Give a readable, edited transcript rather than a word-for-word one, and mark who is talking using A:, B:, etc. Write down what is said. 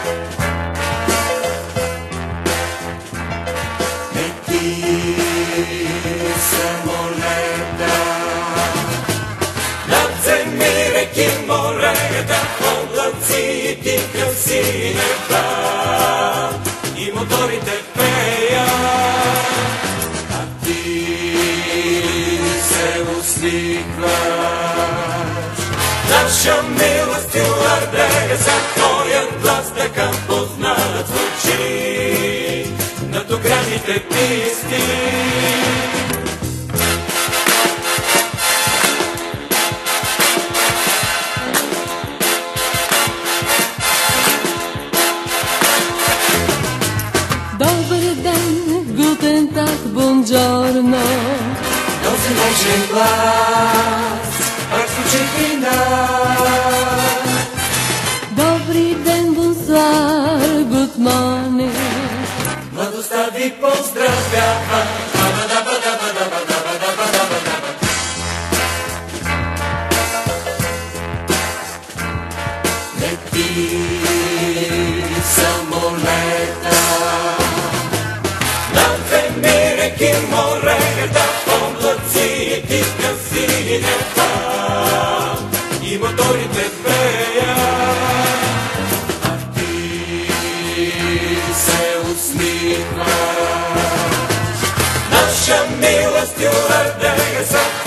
A: Samoleta над земи, реки, морета, облаци и тиха сини неба и моторите пеят, а ти се усмихваш. Наша мила стюардеса, твоят глас така познат звучи над оградните писти.
B: Добър ден, гутен так, бонджорно.
A: Този нежен глас пак звучи при нас.
B: Добри ден, бонсуар, гуд морнинг.
A: Младостта ви поздравява. Лети самолета над земи, реки, морета, облаци и тиха сини неба и моторите пеят, а ти се усмихваш. Наша мила стюардеса,